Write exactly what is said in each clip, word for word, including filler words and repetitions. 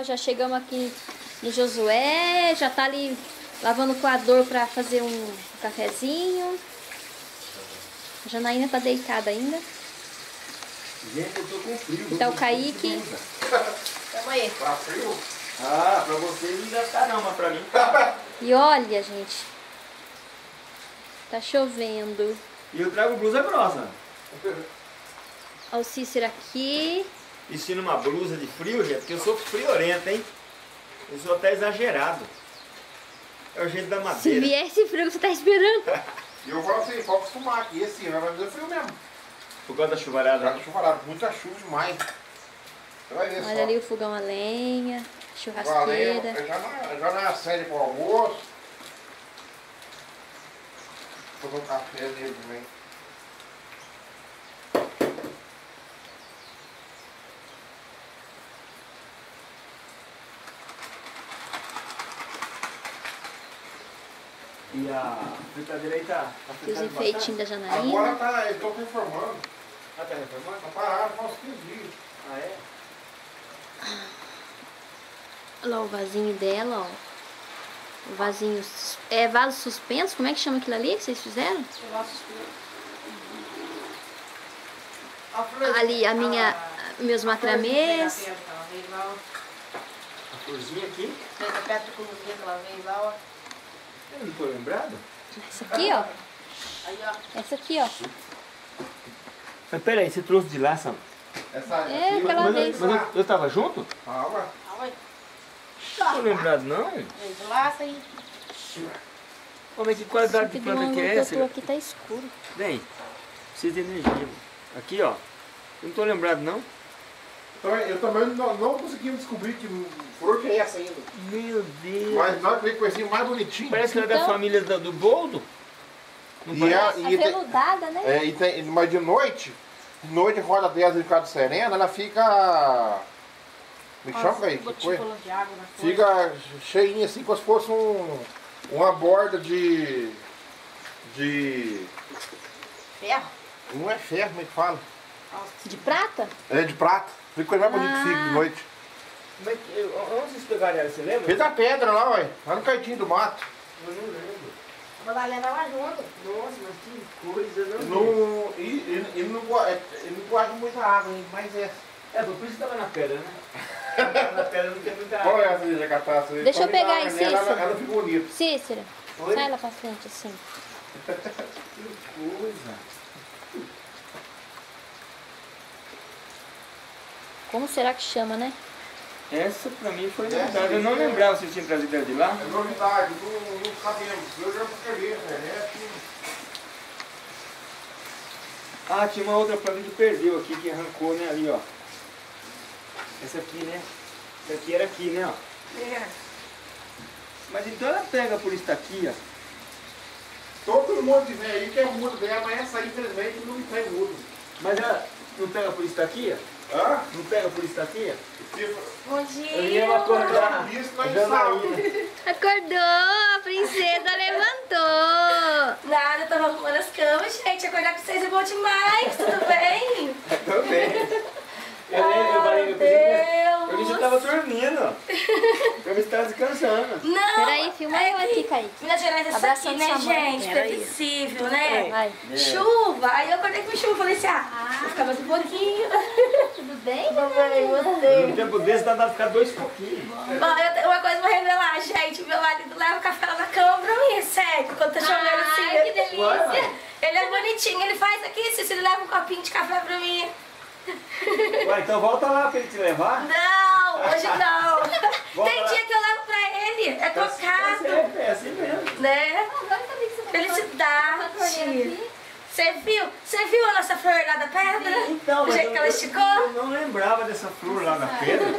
já chegamos aqui no Josué, já tá ali lavando o coador pra fazer um cafezinho. A Janaína tá deitada ainda. Gente, eu tô com frio. E tá o Kaique. Tamo aí. Tá frio? Ah, pra vocês não deve estar não, mas pra mim. E olha, gente. Tá chovendo. E eu trago blusa grossa. Olha o Cícero aqui. Vestindo uma blusa de frio, gente, porque eu sou friorento, hein? Eu sou até exagerado. É o jeito da Se madeira. vier esse frio que você tá esperando. E eu falo assim, pode acostumar aqui, esse ano vai fazer frio mesmo. Por causa da chuvarada. Já tá chuvarada, muita chuva demais. Você vai ver só. Olha ali o fogão a lenha, Valeu, churrasqueira. já na, já na série pro almoço. Vou fazer um café nele também. E a fritadeira aí tá... tá E os fritando enfeitinhos da Agora Janaína. tá, eu tô reformando. bastante? Ah, tá reformando? Tá parado faz uns quinze dias. Ah, é? Olha lá o vasinho dela, ó. O vasinho... sus- É vaso suspenso? Como é que chama aquilo ali que vocês fizeram? Ali, a minha... Meus macramês. A florzinha aqui? Pega perto do cozinha que ela veio lá, ó. Eu não tô lembrado. Essa aqui, ó. Aí, ó. Essa aqui, ó. Mas peraí, você trouxe de lá, Sam? Essa É, aqui, aquela Mas, vez. eu, mas eu, eu tava junto? calma. Ah, ué. Não tô lembrado, não. Veio de lá, essa aí. Como é que qualidade de Esse planta que é do essa? ângulo aqui tá escuro. Bem, precisa de energia. Mano. Aqui, ó. Eu não tô lembrado, não. Então, eu também não, não consegui descobrir que flor que é essa ainda. Meu Deus. Mas nós que coisinha mais bonitinha. Parece que ela é da Então- família do, do boldo. Não E parece? a- e tem- Aveludada, né? É, e tem, mas de noite, de noite roda dez e fica serena, ela fica. Me chama aí, que coisa? Gotículas de água na folha. Fica cheinha assim, como se fosse um, uma borda de. de. Ferro. Não é ferro, como é que fala? De prata? É de prata. Fica coisa mais bonita que fica de noite. Como é que, onde vocês pegaram ela? Você lembra? Fez a pedra lá, ué, lá no cantinho do mato. Eu não lembro. A Madalena lá junto. Nossa, mas que coisa, não? Não, e, ele, ele, não, go- é, ele não guarda muita água, hein, mas é. É, por isso que tava na pedra, né? Na pedra não tem muita Qual água. é essa aí, Jacataça? Deixa eu pegar aí, ela, ela, Cícero. ela fica bonita. Cícera, Oi? sai lá pra frente assim. Que coisa. Como será que chama, né? Essa pra mim foi Essa novidade. Eu não aí é- lembrava se vocês tinham trazido ela de lá. É novidade, não, não sabemos. Eu já escrevi na internet. Ah, tinha uma outra planta que perdeu aqui, que arrancou, né? Ali, ó. Essa aqui, né? Essa aqui era aqui, né? Ó. É. Mas então ela pega por isso aqui, ó. Todo mundo de velho aí quer o mudo dela, mas essa aí, infelizmente, não tem mudo. Mas ela não pega por isso aqui, ó? Hã? Não pega por isso aqui, ó? Bom Eu dia. ia acordar. Isso A nós Janaína. sabemos. Acordou, a princesa levantou. Nada, eu tava arrumando as camas, gente. Acordar com vocês é bom demais, tudo bem? Tô bem. Eu, Ai, eu, eu falei, eu pensei que eu Deus. já tava dormindo. Eu me estava descansando. Não. Peraí, filma é eu que aqui, Kaique. Minas Gerais é isso aqui, Abraçando né, sua mãe. gente? Peraí. Previsível, né? Vai. É. Chuva. Aí eu acordei com chuva. Falei assim, ah, vou ficar mais um pouquinho. Tudo bem? Tudo bem, No gostei. tempo desse dá pra ficar dois pouquinhos. Bom, eu tenho uma coisa pra revelar, gente. Meu marido leva o café lá na cama pra mim, sério. Quando tá chovendo assim. Ai, que delícia. Ué, Ele é bonitinho, ele faz aqui, se ele leva um copinho de café pra mim. Ué, então volta lá pra ele te levar. Não, hoje não. Volta Tem lá. dia que eu levo pra ele, é Tá tocado, certo, é assim mesmo. né? Agora que eu vi que você tá Felicidade. aqui. Você viu? Você viu a nossa flor lá da pedra? Então, O mas jeito eu, que ela eu- esticou? eu não lembrava dessa flor lá na pedra.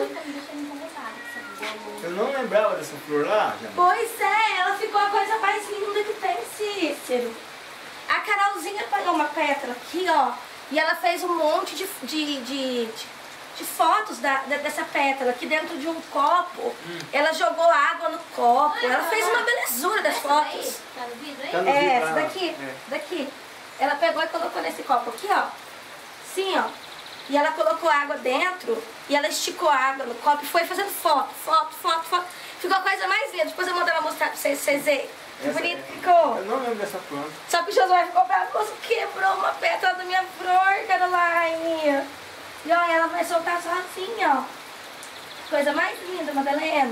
Eu não lembrava dessa flor lá, Jana. Pois é, ela ficou a coisa mais linda que tem, Cícero. A Carolzinha pegou uma pétala aqui, ó, e ela fez um monte de, de, de, de, de fotos da, da- dessa pétala aqui dentro de um copo. Ela jogou água no copo, ela fez uma belezura das fotos. Tá no vidro aí? Tá no É, vidro essa lá. daqui, É. daqui. Ela pegou e colocou nesse copo aqui, ó. Sim, ó. E ela colocou água dentro e ela esticou a água no copo e foi fazendo foto, foto, foto, foto. Ficou a coisa mais linda. Depois eu mando ela mostrar pra vocês, vocês verem. Que bonito é... ficou. Eu não lembro dessa planta. Só que o Josué ficou bravo, quebrou uma pétala da minha flor, Caroline. E olha, ela vai soltar sozinha, ó. Coisa mais linda, Madalena.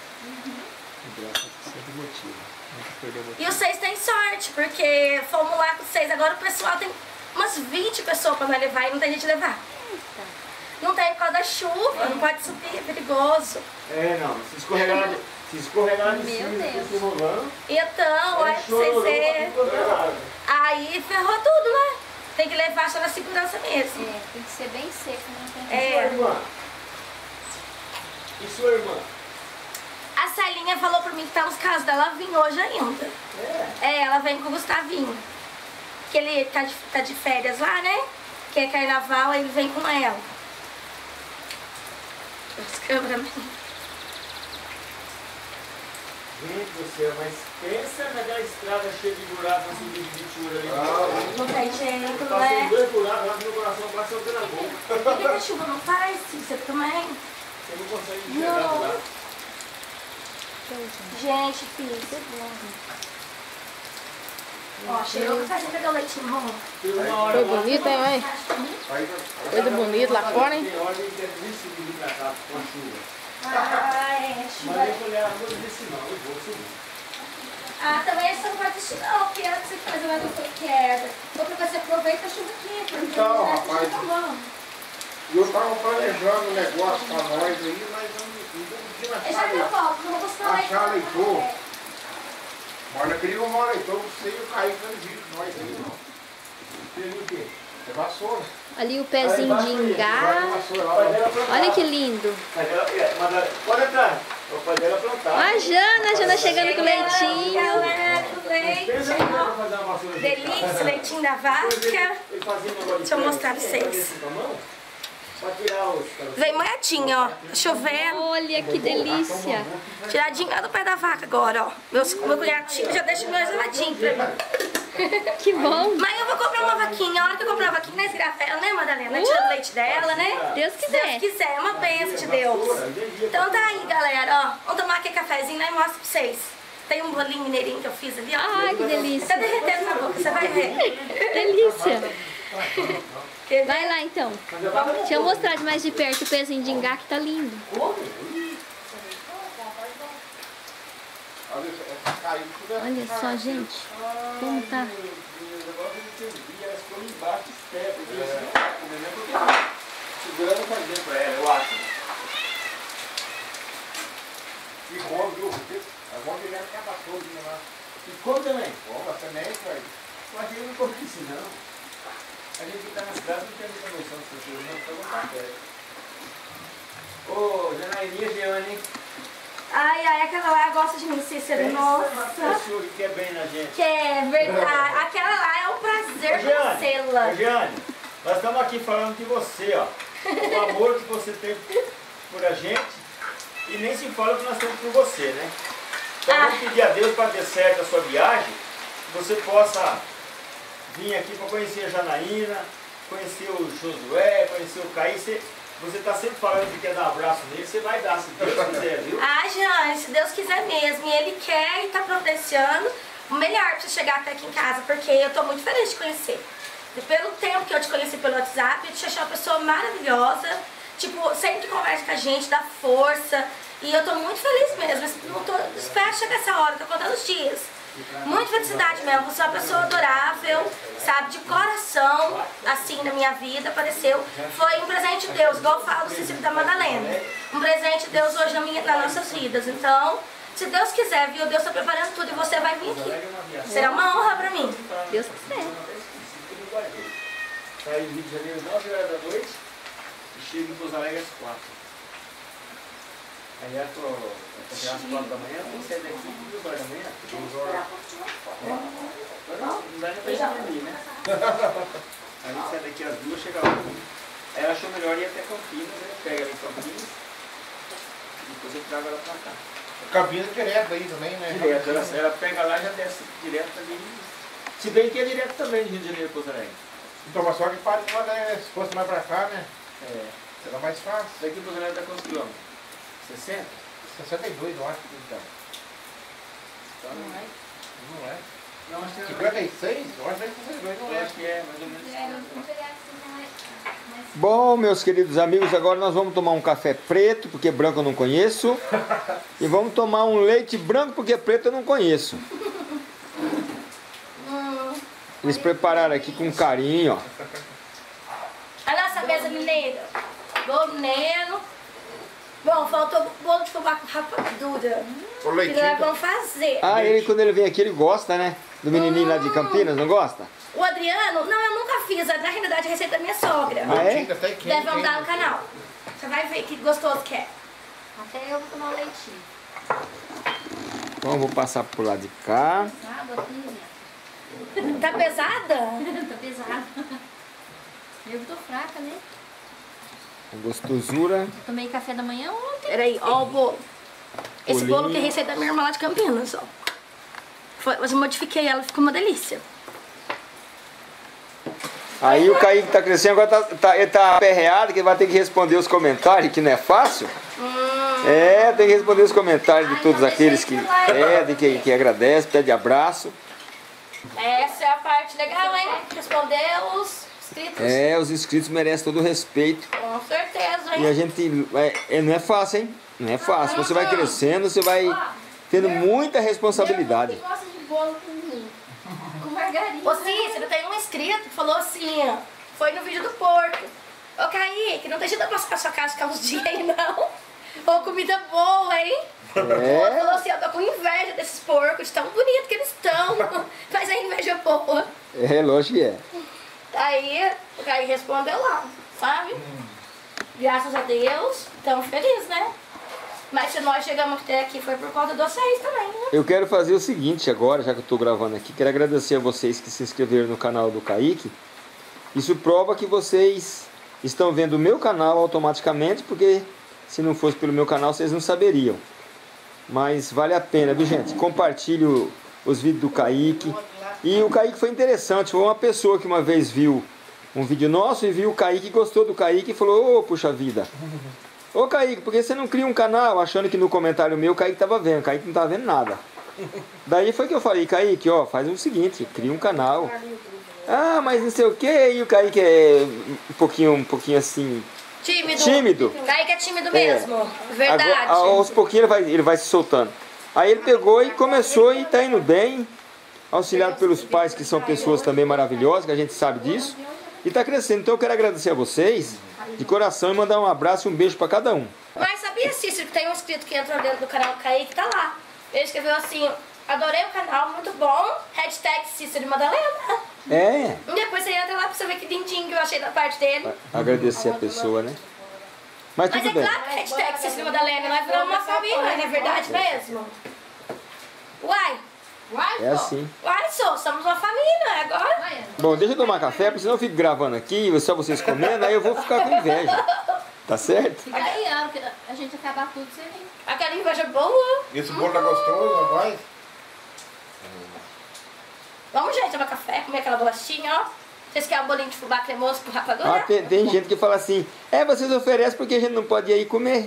E os seis têm sorte, porque fomos lá com vocês. Agora o pessoal tem umas vinte pessoas pra nós levar e não tem gente levar. Não tem por causa da chuva, não pode subir, é perigoso. É, não. Se escorregar, se escorregar de cima, se rolando. Então, olha pra vocês verem. Aí ferrou tudo, né? Tem que levar só na segurança mesmo. É, tem que ser bem seco, não tem É. E sua irmã? E sua irmã? A Celinha falou pra mim que tá nos casos dela vir hoje ainda. É. É, ela vem com o Gustavinho. Que ele tá de, tá de férias lá, né? Que é carnaval, aí ele vem com ela. As câmeras. Gente do céu, mas pensa naquela estrada cheia de buracos na subida de Vitura ali. Ah, Não tem jeito, não passei é? dois buracos lá no meu coração, quase soltando a boca. Por que que a chuva não faz? Você também? Você não consegue enxergar do lado. Gente, filho, isso é bom. Ó, chegou com a gente pegar o leitinho, vamos. Foi bonito, hein, mãe? Coisa bonita lá fora, hein? Tem hora de ter muito subir pra cá com a chuva. Ah, é, chuva. Mas eu falei, ah, não vou descer não, eu vou subir. Ah, também você não pode assistir não, porque ela que você faz, ela não foi queda. Ou pra você aproveita a chuva aqui, porque Então, não rapaz, tá bom. E eu tava planejando um negócio pra nós aí, mas eu não não Eu já tinha deu volta, não vou buscar mais. achar leitor. Olha, queria um leitor, você e o Caio que não viu nós aí, não. Fez o quê? É vassoura. Ali o pezinho de ingá. Olha que lindo. Pode entrar. O pai dela plantar. Ó a Jana, a Jana chegando com leitinho. Galera, do leite, Pensa que ó. dá pra fazer uma vassoura de Delícia, leitinho da vaca. Ele fazia um negócio de Deixa eu mostrar pra ferro, vocês. assim com a mão, pra tirar os... Vem moedinha, ó. Tá chovendo. Olha que delícia. Tiradinha do pé da vaca agora, ó. Meu, meu cunhadinho já deixa meu geladinho pra mim. Que bom. Mas eu vou comprar uma vaquinha. A hora que eu comprar uma vaquinha, nós virar ela, né, Madalena? Uh! Tirando o leite dela, né? Deus Se quiser. Deus quiser, é uma bênção de Deus. Então tá aí, galera, ó. Vamos tomar aqui cafezinho, né? E mostro pra vocês. Tem um bolinho mineirinho que eu fiz ali, ó. Ai, que delícia. Tá derretendo na boca, você vai ver. Delícia. Vai lá então. Deixa eu mostrar de mais de perto o pezinho de ingá que tá lindo. Olha só, gente. Como tá. Segurando faz bem pra ela, eu acho. E bom, viu? É bom que ele acaba todo lá. E como também? Bom, a semente, velho. Eu acho que eu não comi isso não. A gente que tá na cidade não tem muita noção dessas coisas, não. Então não tá perto. Ô, Janairinha, Jeane, hein? Ai, ai, aquela lá gosta de mim, Cícero. Nossa. Uma pessoa que quer bem na gente. Que é verdade. Aquela lá é um prazer Ô, Jeane, conhecê-la. ô, Jeane, nós estamos aqui falando de você, ó. O amor que você tem por a gente e nem se fala que nós temos por você, né? Então Ah. vamos pedir a Deus para ter certo a sua viagem, que você possa vir aqui para conhecer a Janaína, conhecer o Josué, conhecer o Caí. Você está sempre falando que quer dar um abraço nele, você vai dar, se Deus quiser, viu? Ah, Jane, se Deus quiser mesmo. E Ele quer e tá providenciando o melhor pra você chegar até aqui em casa, porque eu tô muito feliz de te conhecer. E pelo tempo que eu te conheci pelo WhatsApp, eu te achei uma pessoa maravilhosa. Tipo, sempre conversa com a gente, dá força. E eu tô muito feliz mesmo. Eu tô, espero chegar essa hora, tô contando os dias. Muita felicidade mesmo. Você é uma pessoa adorável, sabe? De coração, assim, na minha vida, apareceu. Foi um presente de Deus, igual eu falo do Cícero da Madalena. Um presente de Deus hoje na minha, nas nossas vidas. Então, se Deus quiser, viu? Deus tá preparando tudo e você vai vir aqui. Será uma honra pra mim. Deus quiser. Saí do Rio de Janeiro nove horas da noite e chego em Pouso Alegre às quatro. Aí eu tô às quatro da manhã, vou sair daqui às duas horas da manhã. Não, não dá nem pra gente dormir, né? Aí eu saio daqui às duas, chega lá. Aí ela achou melhor ir até Campinas, né? Pega ela em Campinas e depois eu trago ela pra cá. Campinas direto aí também, né? Direto, ela, ela pega lá e já desce direto ali. Se bem que é direto também de Rio de Janeiro, Pouso Alegre. Então, mas só que para, se fosse mais pra cá, né? É. Será mais fácil. Daqui pro Rio dá quantos quilômetros? sessenta? sessenta e dois, eu acho que então. Então, não é. Não é. Não, acho que é. cinquenta e seis? Eu acho que é sessenta e dois, não Eu é. acho que é, mais ou menos. Bom, meus queridos amigos, agora nós vamos tomar um café preto, porque branco eu não conheço. E vamos tomar um leite branco, porque preto eu não conheço. Eles prepararam aqui com carinho, ó. A nossa mesa mineira. Bolo mineiro. Bom, faltou bolo de fubá com rapadura. O Que leitinho. nós vamos fazer. Ah, ele quando ele vem aqui, ele gosta, né? Do menininho lá de Campinas, não gosta? O Adriano, não, eu nunca fiz. Na realidade, a receita da minha sogra. Ah, é? Leitinho até quente, Deve andar no hein? canal. Você vai ver que gostoso que é. Até eu vou tomar um leitinho. Então eu vou passar pro lado de cá. Pesado aqui, Tá pesada? tá pesado. Eu tô fraca, né? Com gostosura. Eu tomei café da manhã ontem. Peraí, ó o bolo. Esse Bolinho. bolo que é receita da minha irmã lá de Campinas, ó. Foi, mas eu modifiquei ela, ficou uma delícia. Aí o Kaique tá crescendo, agora tá, tá, ele tá aperreado, que ele vai ter que responder os comentários, que não é fácil. Hum. É, tem que responder os comentários de Ai, todos não aqueles deixei que de like. pedem, que, que agradecem, pedem abraço. Essa é a parte legal, hein? Responder os inscritos. É, os inscritos merecem todo o respeito. Com certeza, E a hein? gente. É, é, não é fácil, hein? Não é fácil. Você vai crescendo, você vai tendo muita responsabilidade. Você gosta de bolo com, com margarina. Ô Cícero, tem um inscrito que falou assim, ó. Foi no vídeo do porco. Ô Kaique, não deixa de eu passar na sua casa ficar uns dias aí, não. Ô, comida boa, hein? O outro É, falou assim, eu tô com inveja desses porcos, de tão bonito que eles estão. Mas a inveja boa. é, lógico que é. Aí o Kaique respondeu lá, sabe? Graças a Deus, estamos felizes, né? Mas se nós chegamos até aqui foi por conta de vocês também, né? Eu quero fazer o seguinte agora, já que eu estou gravando aqui. Quero agradecer a vocês que se inscreveram no canal do Kaique. Isso prova que vocês estão vendo o meu canal automaticamente, porque se não fosse pelo meu canal vocês não saberiam. Mas vale a pena, viu, gente? Compartilhe o- os vídeos do Kaique. E o Kaique foi interessante. Foi uma pessoa que uma vez viu um vídeo nosso e viu o Kaique, gostou do Kaique e falou: ô, puxa vida. Ô, Kaique, por que você não cria um canal? Achando que no comentário meu o Kaique tava vendo. O Kaique não tava vendo nada. Daí foi que eu falei: Kaique, ó, faz o seguinte, cria um canal. Ah, mas não sei o que. E o Kaique é um pouquinho, um pouquinho assim, Tímido. tímido. Kaique é tímido mesmo. Verdade. Agora, aos pouquinhos ele vai, ele vai se soltando. Aí ele pegou e começou e tá indo bem, auxiliado pelos pais, que são pessoas também maravilhosas, que a gente sabe disso, e tá crescendo. Então eu quero agradecer a vocês de coração e mandar um abraço e um beijo para cada um. Mas sabia, Cícero, que tem um inscrito que entrou dentro do canal do Kaique, tá lá. Ele escreveu assim, adorei o canal, muito bom, hashtag Cícero e Madalena. É, E depois você entra lá pra você ver que lindinho que eu achei da parte dele. agradecer a pessoa, né? Mas Mas tudo é bem. claro que hashtag Cícero e Madalena, nós viramos uma família, não é verdade mesmo? Uai, Uai, É assim. uai, sou, somos uma família agora. Vai, Bom, deixa eu tomar café, porque senão eu fico gravando aqui, só vocês comendo, aí eu vou ficar com inveja. Tá certo? fica aí, a hora que a gente acabar tudo, você vem. Aquela inveja boa. Esse bolo tá gostoso, não vai? Vamos, gente, tomar café, comer aquela bolachinha, ó. Vocês querem um bolinho de fubá cremoso com rapadura? Ah, tem, tem gente que fala assim, é, vocês oferecem porque a gente não pode ir aí comer.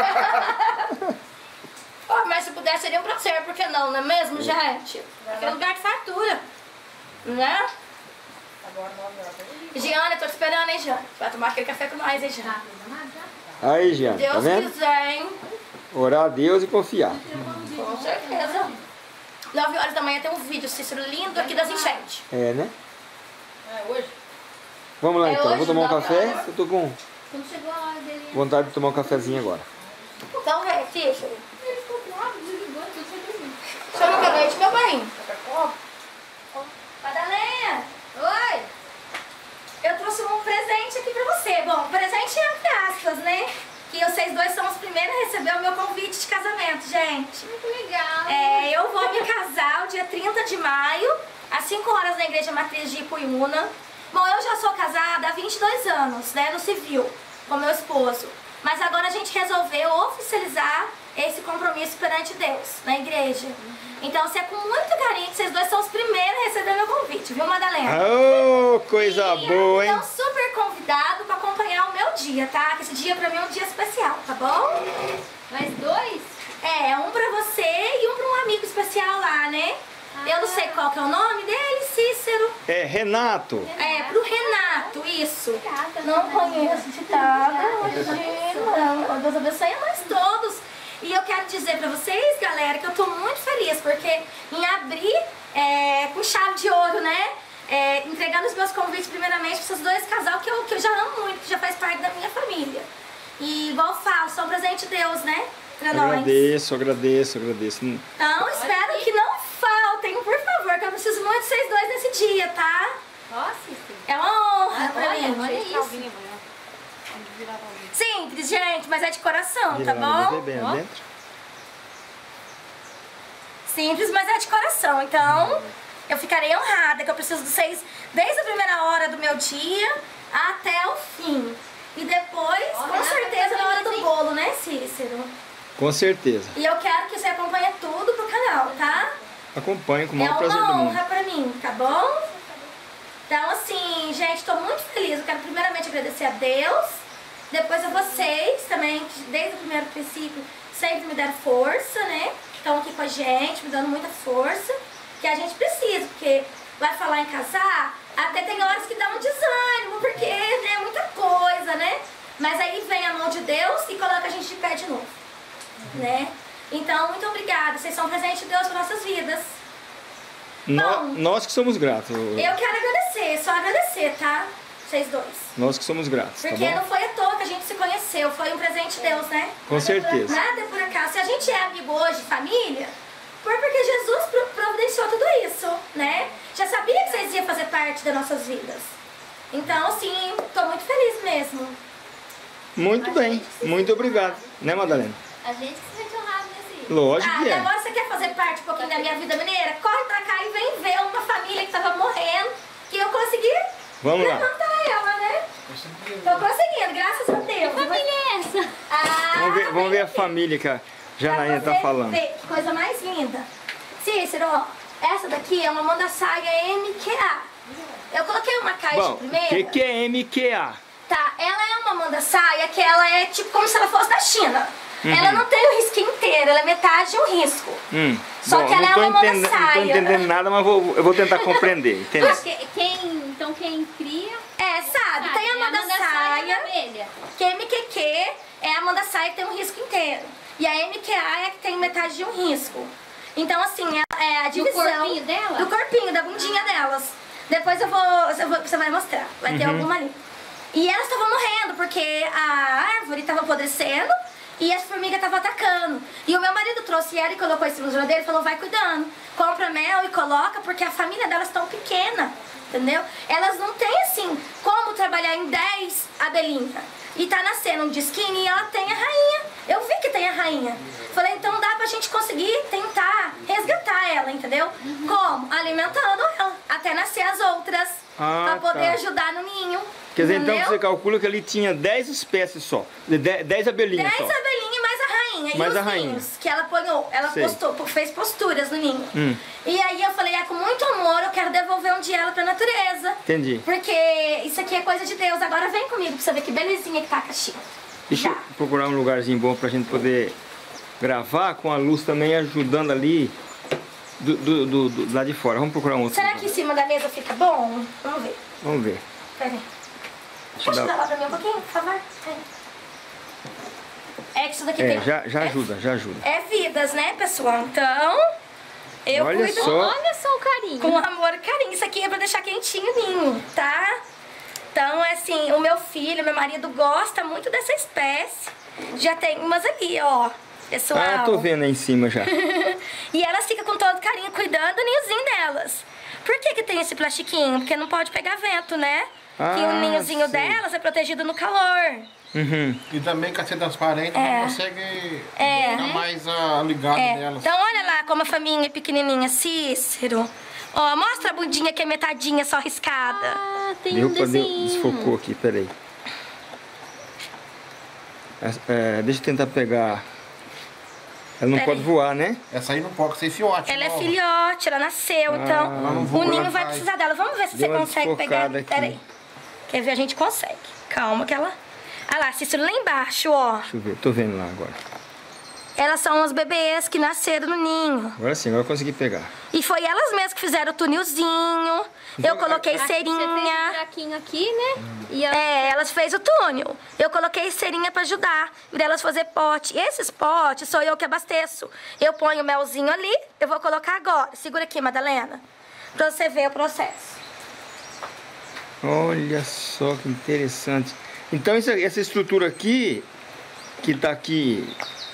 Ó, mas se puder seria um prazer, por que não, não é mesmo, gente? Aquele lugar de fartura, né? Giana, eu tô te esperando, hein, Giana? Vai tomar aquele café com nós, hein, Giana? Aí, Jean, tá Deus vendo? quiser, hein? Orar a Deus e confiar. Com certeza. nove horas da manhã tem um vídeo, Cícero, lindo aqui das enchentes. É, né? É hoje? Vamos lá É então, hoje, vou tomar um nove café, horas. eu tô com Quando chegou a hora dele, vontade de tomar um cafezinho agora. Então, vem, Cícero. ele ficou bravo, desligou, tudo sem dormir. Seu nunca noite, meu bem. Madalena, Oi! eu trouxe um presente aqui pra você. Bom, presente entre aspas, né? Que vocês dois são os primeiros a receber o meu convite de casamento, gente. Muito legal. É, eu vou me casar o dia trinta de maio, às cinco horas na Igreja Matriz de Ipuiuna. Bom, eu já sou casada há vinte e dois anos, né, no civil, com meu esposo. Mas agora a gente resolveu oficializar esse compromisso perante Deus, na igreja. Então, se é com muito carinho que vocês dois são os primeiros a receber meu convite, viu, Madalena? Oh, coisa E boa, hein? Então, super convidado para acompanhar o meu dia, tá? Que esse dia pra mim é um dia especial, tá bom? Mais dois? É, um pra você e um pra um amigo especial lá, né? Ah. Eu não sei qual que é o nome dele, Cícero. É, Renato. É, pro Renato, isso. Obrigada, não conheço de nada, imagina. Deus abençoe a nós todos. E eu quero dizer pra vocês, galera, que eu tô muito feliz, porque em abrir é, com chave de ouro, né? É, entregando os meus convites primeiramente pra esses dois casal que eu, que eu já amo muito, que já faz parte da minha família. E igual eu falo, são um presente de Deus, né? Pra nós. Agradeço, agradeço, agradeço. Então, espero que não faltem, por favor, que eu preciso muito de vocês dois nesse dia, tá? Nossa, é uma honra pra olha, mim. olha isso. Simples, gente, mas é de coração, Vira tá lá, bom? bem dentro. Simples, mas é de coração. Então, eu ficarei honrada, que eu preciso de vocês desde a primeira hora do meu dia até o fim. E depois, oh, com certeza, na hora do bolo, né, Cícero? Com certeza. E eu quero que você acompanhe tudo pro canal, tá? Acompanhe com o maior é prazer do mundo. É uma honra pra mim, tá bom? Então, assim, gente, tô muito feliz. Eu quero primeiramente agradecer a Deus, depois a vocês também, que desde o primeiro princípio sempre me deram força, né? Estão aqui com a gente, me dando muita força, que a gente precisa, porque vai falar em casar, até tem horas que dá um desânimo, porque é muita coisa, né? Mas aí vem a mão de Deus e coloca a gente de pé de novo, né? Então, muito obrigada. Vocês são presente de Deus para nossas vidas. No, Bom, nós que somos gratos. Eu quero agradecer, só agradecer, tá? Vocês dois. Nós que somos gratos, porque tá bom? não foi à toa que a gente se conheceu, foi um presente de Deus, né? Com nada certeza. Por, nada é por acaso. Se a gente é amigo hoje, família, foi porque Jesus providenciou tudo isso, né? Já sabia que vocês iam fazer parte das nossas vidas. Então, assim, tô muito feliz mesmo. Muito a bem, muito obrigado. Né, Madalena? A gente se sente honrado nesse. Lógico ah, que e é. agora você quer fazer parte um pouquinho da minha vida mineira? Corre pra cá e vem ver uma família que tava morrendo, que eu consegui Vamos lá. levantar ela, né? Tô conseguindo, graças a Deus. Que família é essa? Ah, Vamos ver, vamos ver a aqui. família que a Janaína Pra tá você falando. ver que coisa mais linda. Cícero, ó, essa daqui é uma manda saia M Q A. Eu coloquei uma caixa Bom, o primeiro. que, que é M Q A? Tá, ela é uma manda saia que ela é tipo como se ela fosse da China. Uhum. Ela não tem o risquinho inteiro, ela é metade de um risco. Hum. Só Bom, que ela não é tô uma manda entendendo, saia. Não tô entendendo nada, mas vou, eu vou tentar compreender. Entendeu? Porque quem, então quem cria... É, sabe? sabe, tem a é manda saia, abelha. que M Q Q é a manda saia que tem um risco inteiro. E a M Q A é a que tem metade de um risco. Então, assim, é, é a divisão... Do corpinho dela? Do corpinho, da bundinha delas. Depois eu vou, eu vou você vai mostrar, vai Uhum. ter alguma ali. E elas estavam morrendo, porque a árvore estava apodrecendo e as formigas estavam atacando. E o meu marido trouxe ela e colocou em cima do geladeiro e falou, vai cuidando. Compra mel e coloca, porque a família delas tão pequena, entendeu? Elas não têm, assim, como trabalhar em dez abelhinhas. E tá nascendo um disquinho e ela tem a rainha. Eu vi que tem a rainha. Falei, então dá pra gente conseguir tentar resgatar ela, entendeu? Uhum. Como? Alimentando ela, até nascer as outras. Ah, pra poder tá. ajudar no ninho. Quer dizer, entendeu? então você calcula que ali tinha dez espécies só. dez abelhinhas Dez só. abelhinhas mais a rainha. Mais e a os rainha. ninhos que ela ponhou. Ela Sei. postou, fez posturas no ninho. Hum. E aí eu falei, ah, com muito amor, eu quero devolver um dia ela pra natureza. Entendi. Porque isso aqui é coisa de Deus. Agora vem comigo pra você ver que belezinha que tá a caixinha. Deixa eu procurar um lugarzinho bom pra gente poder gravar, com a luz também ajudando ali do, do, do, do lá de fora. Vamos procurar um outro Será lugar. que em cima da mesa fica bom? Vamos ver. Vamos ver. Pera aí. Deixa eu Puxa pra dar... lá pra mim um pouquinho, por favor. É que isso daqui É, tem... já, já é- ajuda, já ajuda. É vidas, né, pessoal? Então, eu Olha cuido só. Olha só o carinho. com amor e carinho. Isso aqui é pra deixar quentinho o ninho, tá? Então, assim, o meu filho, meu marido gosta muito dessa espécie. Já tem umas ali, ó, pessoal. Ah, tô vendo aí em cima já. E elas ficam com todo carinho cuidando do ninhozinho delas. Por que que tem esse plastiquinho? Porque não pode pegar vento, né? Ah, que o ninhozinho sei. delas é protegido no calor. Uhum. E também com a ser transparente, É. não consegue É. ficar mais ah, ligado É. nelas. Então olha lá como a faminha é pequenininha, Cícero. Ó, mostra a bundinha que é metadinha só riscada. Ah, tem Deu um pra deu, desenho. desfocou aqui, peraí. É, deixa eu tentar pegar. Ela não Pera pode aí. voar, né? Essa aí não pode ser fiote. Ela é nova. filhote, ela nasceu, então ela não o voa, ninho ela vai vai. precisar dela. Vamos ver se Deu você uma consegue pegar. desfocada aqui. Pera aí. Quer ver? A gente consegue. Calma que ela... Olha lá, Cícero, lá embaixo, ó. Deixa eu ver, tô vendo lá agora. Elas são os bebês que nasceram no ninho. Agora sim, agora eu consegui pegar. E foi elas mesmas que fizeram o tunilzinho. Eu coloquei Aqui, você fez um cerinha. buraquinho aqui, né? E a... É, elas fez o túnel. Eu coloquei cerinha pra ajudar. E delas fazer pote. Esses potes sou eu que abasteço. Eu ponho o melzinho ali. Eu vou colocar agora. Segura aqui, Madalena. Pra você ver o processo. Olha só que interessante. Então essa, essa estrutura aqui, que tá aqui,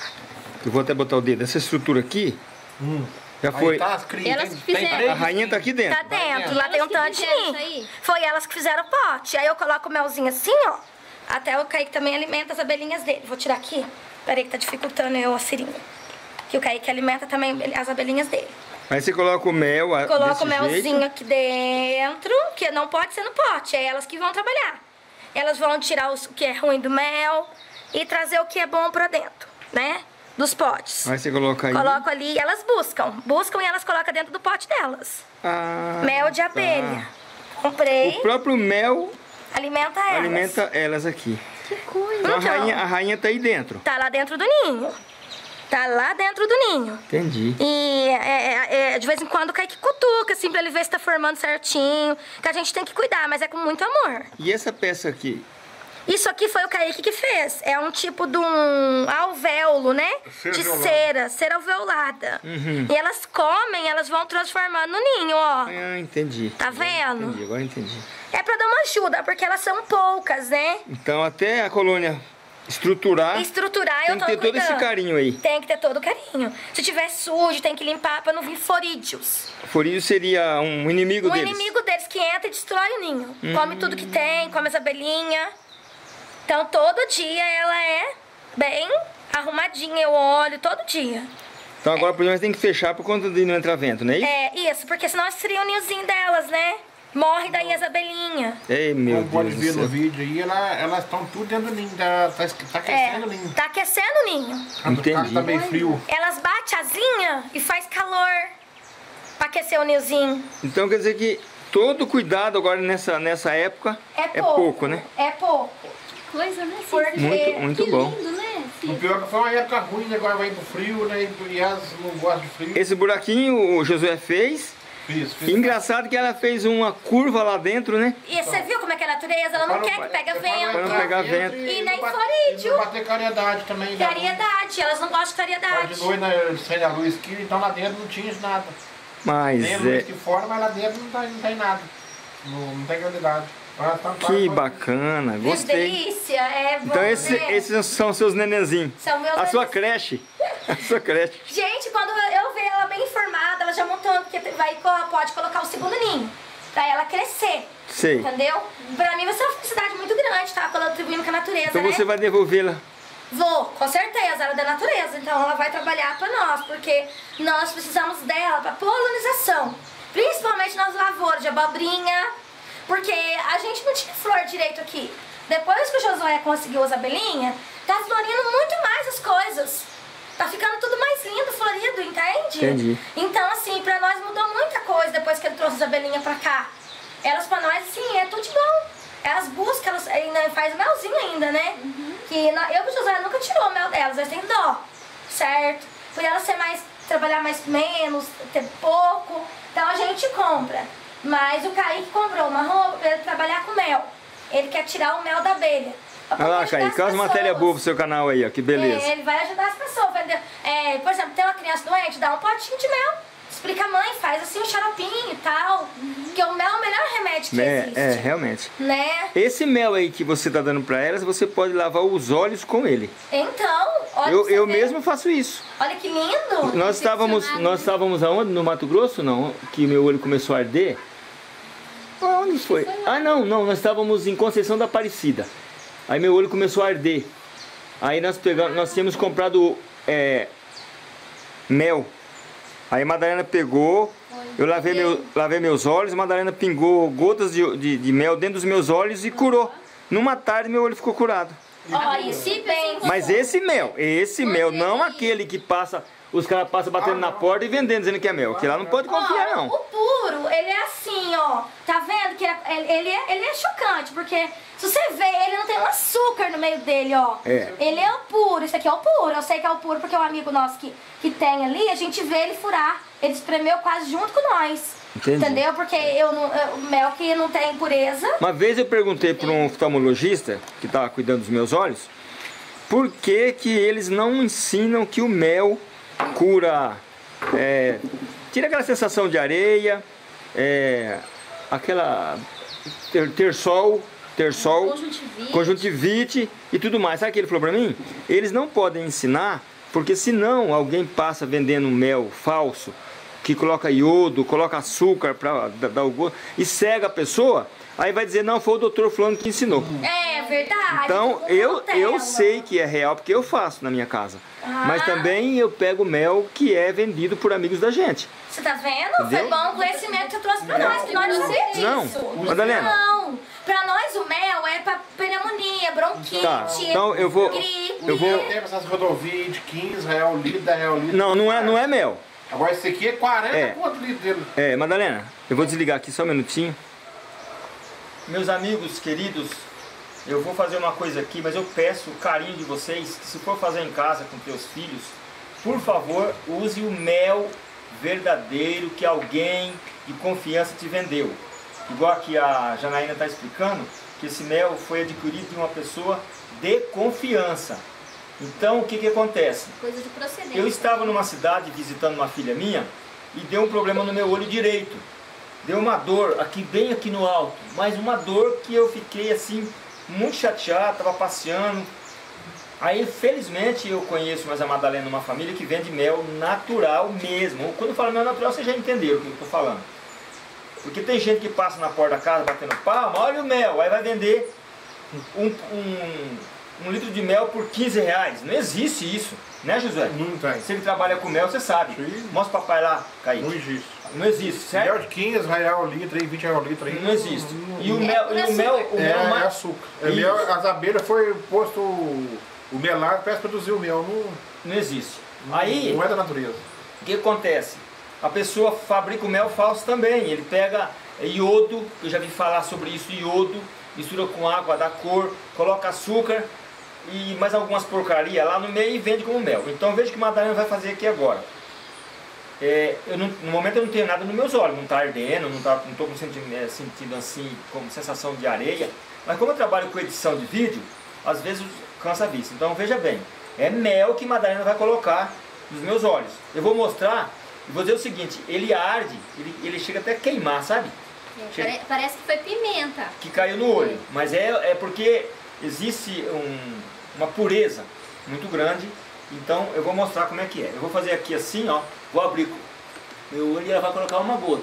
eu vou até botar o dedo, essa estrutura aqui, Hum. já foi... Tá as cri- Elas tem- que tem fizeram. três A rainha tá aqui dentro. Tá dentro. Lá Elas tem um que tanto de fizeram isso ninho. aí? Foi elas que fizeram o pote. Aí eu coloco o melzinho assim, ó. Até o Kaique também alimenta as abelhinhas dele. Vou tirar aqui. Peraí que tá dificultando eu a seringa. Que o Kaique alimenta também as abelhinhas dele. Aí você coloca o mel a- Coloco desse o melzinho jeito. aqui dentro, que não pode ser no pote. É elas que vão trabalhar. Elas vão tirar os- o que é ruim do mel e trazer o que é bom pra dentro, né? Dos potes. Aí você coloca aí. Coloco ali e elas buscam. Buscam e elas colocam dentro do pote delas. Ah, Mel de abelha. Comprei. O próprio mel Alimenta elas. alimenta elas aqui. Que coisa. Então a Então. rainha, a rainha tá aí dentro. Tá lá dentro do ninho. Tá lá dentro do ninho. Entendi. E é, é, é, de vez em quando o Kaique cutuca, assim, pra ele ver se tá formando certinho. Que a gente tem que cuidar, mas é com muito amor. E essa peça aqui? Isso aqui foi o Kaique que fez. É um tipo de um alvéolo, né? Cera de alveolada. cera, cera alveolada. Uhum. E elas comem, elas vão transformando no ninho, ó. Ah, entendi. Tá vendo? Entendi, agora entendi. É pra dar uma ajuda, porque elas são poucas, né? Então até a colônia estruturar, Estruturar, tem eu que tô ter todo esse cuidando. carinho aí. Tem que ter todo o carinho. Se tiver sujo, tem que limpar pra não vir florídeos. Florídeo seria um inimigo Um deles. inimigo deles que entra e destrói o ninho. Come tudo que tem, come as abelhinhas. Então, todo dia ela é bem arrumadinha, eu olho todo dia. Então agora por exemplo tem que fechar por conta de não entrar vento, não é isso? É, isso, porque senão seria o ninhozinho delas, né? Morre daí as abelhinhas. Ei, meu Como pode Deus ver do no céu. vídeo aí, ela- elas estão tudo dentro do ninho, tá, tá, tá É, aquecendo o ninho. tá aquecendo o ninho. Quando o carro Entendi. tá meio frio. Elas batem asinha e faz calor pra aquecer o ninhozinho. Então quer dizer que todo cuidado agora nessa, nessa época É pouco. né? É pouco. Coisa, né? Cícero? Porque- Muito, muito Que bom. lindo, né? O Cícero? pior é que foi uma época ruim, né? Agora vai pro frio, né? E elas não gostam de frio. Esse buraquinho o Josué fez. Fiz, fiz. E engraçado que ela fez uma curva lá dentro, né? E você viu como é que é a natureza? Ela não Para quer que pega para vento. Pra não pegar vento. E nem não bate- florídeo. e não bater claridade também. né? Claridade, elas não gostam de Agora claridade. de noite, né, sai da luz aqui, então lá dentro não tinha isso nada. Mas Tem a luz é, aqui fora, mas lá dentro não tem, não tem nada. Não, não tem claridade. Agora tá que quase- bacana, Que gostei. delícia, é bom, Então esse- né? esses são seus nenenzinhos. São meus A sua nenenzinhos. creche. A sua creche. Gente, quando eu ver ela bem formada, ela já montando, porque vai, pode colocar o segundo ninho. Pra ela crescer. Sei. Entendeu? Pra mim vai ser uma felicidade muito grande, tá? Contribuindo com a natureza, Então né? você vai devolvê-la. Vou, com certeza, ela é da natureza, então ela vai trabalhar pra nós, porque nós precisamos dela pra polinização. Principalmente nas lavouras de abobrinha, porque a gente não tinha flor direito aqui. Depois que o Josué conseguiu as abelhinhas, tá florindo muito mais as coisas. Tá ficando tudo mais lindo, florido, entende? Entendi. Então, assim, pra nós mudou muita coisa depois que ele trouxe as abelhinhas pra cá. Elas pra nós, assim, é tudo de bom. Elas buscam, elas ainda faz melzinho ainda, né? Que na- eu e o Josué nunca tirou o mel delas, elas têm dó, certo? Por elas ser mais, trabalhar mais menos, ter pouco, então a gente compra. Mas o Kaique comprou uma roupa pra ele trabalhar com mel. Ele quer tirar o mel da abelha. pra Olha poder lá, ajudar Kaique, as olha as matérias pessoas. boas pro seu canal aí, ó. Que beleza. É, ele vai ajudar as pessoas, entendeu? É, por exemplo, tem uma criança doente, dá um potinho de mel. Explica a mãe, faz assim um xaropinho e tal. Porque o mel é o melhor remédio que É, existe. é, realmente. Né? Esse mel aí que você tá dando pra elas, você pode lavar os olhos com ele. Então, olha Eu, pra você eu ver. mesmo faço isso. Olha que lindo. Nós estávamos, nós estávamos aonde? No Mato Grosso, não? Que meu olho começou a arder. Onde foi? Ah, não, não. Nós estávamos em Conceição da Aparecida. Aí meu olho começou a arder. Aí nós pegamos, nós tínhamos comprado é, mel. Aí a Madalena pegou, eu lavei, meu, lavei meus olhos, a Madalena pingou gotas de, de, de mel dentro dos meus olhos e curou. Numa tarde meu olho ficou curado. Ó, e se bem. Mas esse mel, esse mel, não aquele que passa, os caras passam batendo na porta e vendendo, dizendo que é mel. Que lá não pode confiar, Ó, não. o puro, ele é assim, ó. Tá vendo que é, ele, ele, é, ele é chocante, porque se você vê, ele não tem um açúcar no meio dele, ó. É. Ele é o puro, isso aqui é o puro. Eu sei que é o puro porque é um amigo nosso que, que tem ali, a gente vê ele furar. Ele espremeu quase junto com nós. Entendi. Entendeu? Porque eu não, eu- o mel que não tem impureza. Uma vez eu perguntei para um oftalmologista que estava cuidando dos meus olhos por que que eles não ensinam que o mel cura, é, tira aquela sensação de areia, é, aquela ter, ter sol, ter sol, Conjuntivite. conjuntivite e tudo mais. Sabe o que ele falou para mim? Eles não podem ensinar porque senão alguém passa vendendo mel falso que coloca iodo, coloca açúcar para dar o gosto e cega a pessoa, aí vai dizer, não, foi o doutor fulano que ensinou. É verdade. Então, tudo eu, Nutella. eu sei que é real porque eu faço na minha casa. Ah. Mas também eu pego mel que é vendido por amigos da gente. Você tá vendo? Entendeu? Foi bom o conhecimento que você trouxe pra nós, que nós não sabíamos Não. disso. Madalena. Não. Pra nós o mel é pra pneumonia, bronquite, Tá, então eu vou- gripe. eu vou- Tem essas rodovias de quinze reais o litro, dez reais o litro. Não, não é, não é mel. Agora esse aqui é quarenta É. quanto litro dele? É, Madalena, eu vou desligar aqui só um minutinho. Meus amigos queridos, eu vou fazer uma coisa aqui, mas eu peço o carinho de vocês, que se for fazer em casa com teus filhos, por favor, use o mel verdadeiro que alguém de confiança te vendeu. Igual aqui a Janaína está explicando, que esse mel foi adquirido de uma pessoa de confiança. Então, o que que acontece? Coisa de procedência. Eu estava numa cidade visitando uma filha minha e deu um problema no meu olho direito. Deu uma dor aqui, bem aqui no alto, mas uma dor que eu fiquei assim, muito chateado, estava passeando. Aí, felizmente, eu conheço mais a Madalena, uma família que vende mel natural mesmo. Quando eu falo mel natural, vocês já entenderam o que eu estou falando. Porque tem gente que passa na porta da casa batendo palma, olha o mel, aí vai vender um, um, um litro de mel por quinze reais. Não existe isso, né, Josué? Não tem. Se ele trabalha com mel, você sabe. Sim. Mostra o papai lá, Kaique. Não existe. Não existe, certo? Mel de quinze reais o litro, aí, vinte reais o litro. Aí, Não existe. E o É mel, por e o mel, o É, mel é mais... açúcar. É Isso. mel, as abelhas foi posto o, o melado para produzir o mel. Não, Não existe. não- Aí, não é da natureza. o que acontece? A pessoa fabrica o mel falso também. Ele pega iodo, eu já vi falar sobre isso, iodo, mistura com água, dá cor, coloca açúcar e mais algumas porcarias lá no meio e vende como mel. Então veja o que a Madalena vai fazer aqui agora. É, eu não, no momento eu não tenho nada nos meus olhos, não está ardendo, não estou não tô com sentindo, é, sentindo assim, como sensação de areia. Mas como eu trabalho com edição de vídeo, às vezes cansa a vista. Então veja bem, é mel que a Madalena vai colocar nos meus olhos. Eu vou mostrar e vou dizer o seguinte, ele arde, ele, ele chega até a queimar, sabe? É, Chega- pare- parece que foi pimenta. que caiu no olho. Mas é, é porque existe um, uma pureza muito grande. Então eu vou mostrar como é que é. Eu vou fazer aqui assim, ó. Vou abrir meu olho e ela vai colocar uma gota.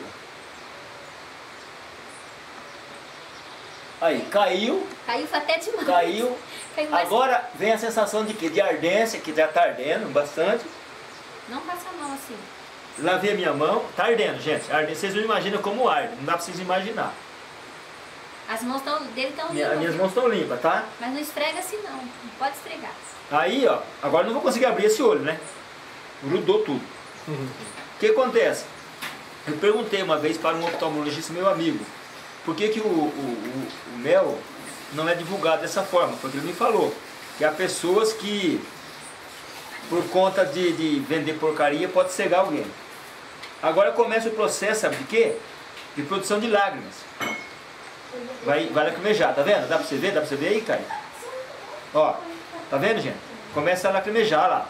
Aí, caiu, Caiu foi até demais. caiu. Caiu mais. Agora vem a sensação de quê? De ardência, que já tá ardendo bastante. Não passa a mão assim. Lavei a minha mão. Tá ardendo, gente. Ardendo. Vocês não imaginam como arde. Não dá pra vocês imaginar. As mãos tão, dele estão Minha, limpas. minhas mãos estão limpas, tá? Mas não esfrega assim não. Não pode esfregar. Aí, ó, agora eu não vou conseguir abrir esse olho, né? Grudou tudo. O que acontece? Eu perguntei uma vez para um oftalmologista, meu amigo, por que, que o, o, o, o mel não é divulgado dessa forma? Porque ele me falou que há pessoas que, por conta de, de vender porcaria, pode cegar alguém. Agora começa o processo, sabe de quê? De produção de lágrimas. Vai, vai lacrimejar, tá vendo? Dá pra você ver? Dá pra você ver aí, Caio? Ó, tá vendo, gente? Começa a lacrimejar lá.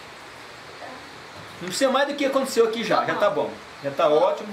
Não precisa mais do que aconteceu aqui já, já tá bom. Já tá ótimo,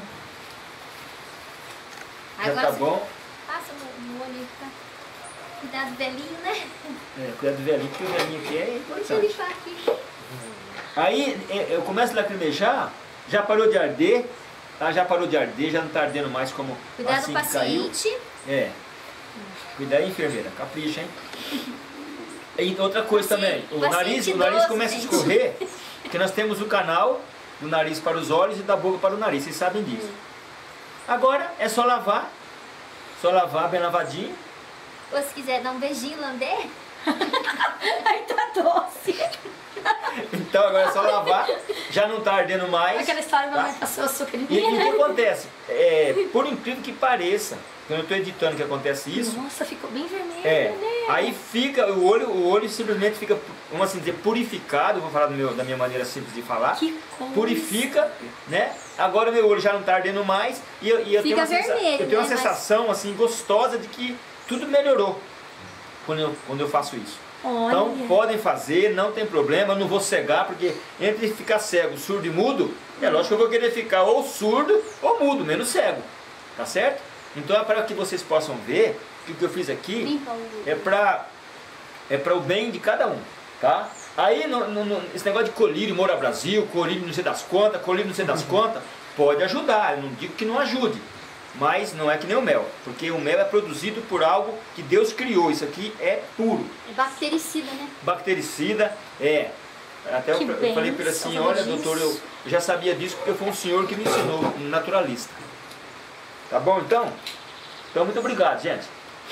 já Agora tá você bom. passa no, no olho pra cuidar do velhinho, né? É, cuidado do velhinho, porque o velhinho aqui é Deixa eu importante. limpar aqui. Aí é, eu começo a lacrimejar, já parou de arder, tá? Já parou de arder, já não tá ardendo mais como Cuidar assim do que caiu. paciente. É. Cuidar aí, enfermeira, capricha, hein? E outra coisa também, o Paciente nariz, o idoso, nariz começa gente. a escorrer, porque nós temos o canal do nariz para os olhos e da boca para o nariz, vocês sabem disso. Agora é só lavar, só lavar bem lavadinho. Ou se quiser dar um beijinho, lamber. Ai, tá doce. Então agora é só lavar, já não tá ardendo mais. Aquela história da tá? mamãe passou açúcar em E, e mim. o que acontece? É, por incrível que pareça, quando eu tô editando que acontece isso, Nossa, ficou bem vermelho, é, né? aí fica, o olho, o olho simplesmente fica, vamos assim dizer, purificado, vou falar do meu, da minha maneira simples de falar. Que coisa. Purifica, né? Agora meu olho já não tá ardendo mais e eu, e eu tenho, Fica uma, sensa- vermelho, eu tenho uma né? sensação assim gostosa de que tudo melhorou quando eu, quando eu faço isso. Olha. Então podem fazer, não tem problema, eu não vou cegar, porque entre ficar cego, surdo e mudo, é lógico que eu vou querer ficar ou surdo ou mudo, menos cego, tá certo? Então é para que vocês possam ver que o que eu fiz aqui Limpa o... é para é para o bem de cada um, tá? Aí no, no, no, esse negócio de colírio, Moura Brasil, colírio não sei das contas, colírio não sei das contas, pode ajudar, eu não digo que não ajude. Mas não é que nem o mel, porque o mel é produzido por algo que Deus criou, isso aqui é puro. É bactericida, né? Bactericida, é. Até eu, Que eu falei para ele assim, bênção, olha disso. doutor, eu já sabia disso porque foi um senhor que me ensinou, um naturalista. Tá bom então? Então muito obrigado, gente.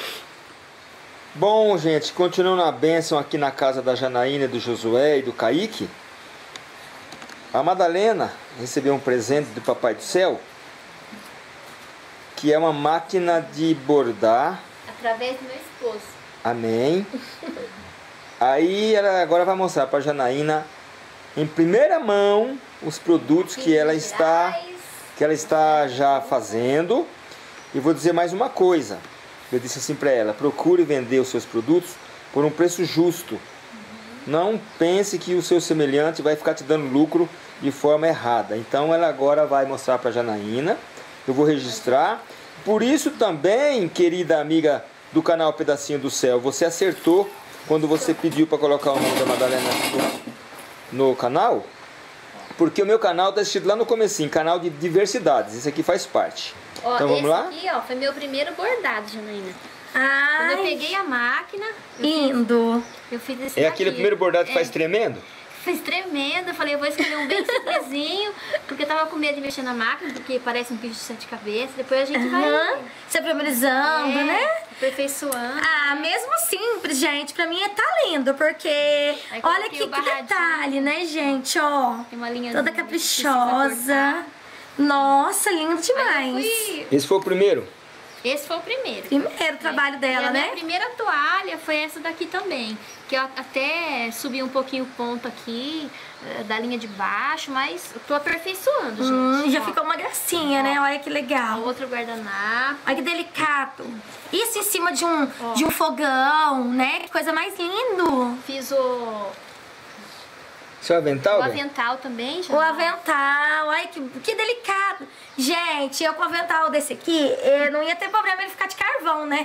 Bom, gente, continuando a bênção aqui na casa da Janaína, do Josué e do Kaique. A Madalena recebeu um presente do Papai do Céu, que é uma máquina de bordar. Através do meu esposo. Amém. Aí ela agora vai mostrar para a Janaína em primeira mão os produtos que ela está que ela está já fazendo. E vou dizer mais uma coisa. Eu disse assim para ela: procure vender os seus produtos por um preço justo. Não pense que o seu semelhante vai ficar te dando lucro de forma errada. Então ela agora vai mostrar para a Janaína. Eu vou registrar. Por isso também, querida amiga do canal Pedacinho do Céu, você acertou quando você pediu para colocar o nome da Madalena no, no canal. Porque o meu canal está escrito lá no comecinho, canal de diversidades. Isso aqui faz parte. Ó, então vamos esse lá? aqui, ó, foi meu primeiro bordado, Janaína. Quando Ai, eu peguei a máquina, eu lindo. fiz, eu fiz esse É daqui. aquele primeiro bordado que É. faz tremendo? Fez tremendo, eu falei, eu vou escolher um bem simplesinho, porque eu tava com medo de mexer na máquina, porque parece um bicho de sete cabeças, depois a gente vai Aham. Se aprimorizando, é, né? aperfeiçoando. Ah, mesmo simples, gente, pra mim tá lindo, porque Aí olha coloquei que, o que barradinho. detalhe, né, gente, ó. Tem uma linha Toda caprichosa. Nossa, lindo demais. Esse foi o primeiro? Esse foi o primeiro. Primeiro trabalho E dela, a minha né? primeira toalha foi essa daqui também. Que eu até subi um pouquinho o ponto aqui, eh, da linha de baixo, mas eu tô aperfeiçoando, Hum, gente. já Ó, ficou uma gracinha, né? Olha que legal. outro guardanapo. Olha que delicado. Isso em cima de um, de um fogão, né? Que coisa mais lindo. Fiz o, Seu avental, o bem? avental também. já. O avental, olha que, que delicado. Gente, eu com o avental desse aqui, eh, não ia ter problema ele ficar de carvão, né?